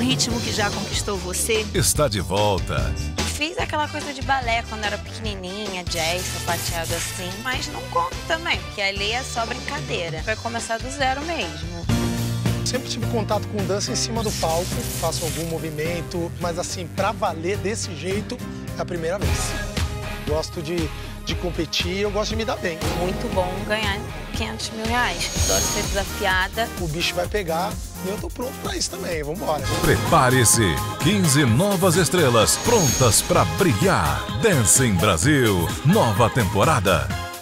ritmo que já conquistou você? Está de volta. Fiz aquela coisa de balé quando era pequenininha, jazz, sapateado assim, mas não conto também, porque ali é só brincadeira. Vai começar do zero mesmo. Sempre tive contato com dança em cima do palco, faço algum movimento, mas assim, pra valer desse jeito, é a primeira vez. Gosto de competir, eu gosto de me dar bem. Muito bom ganhar 500 mil reais. Adoro ser desafiada. O bicho vai pegar e eu tô pronto pra isso também, vambora. Prepare-se, 15 novas estrelas prontas para brilhar. Dancing Brasil, nova temporada.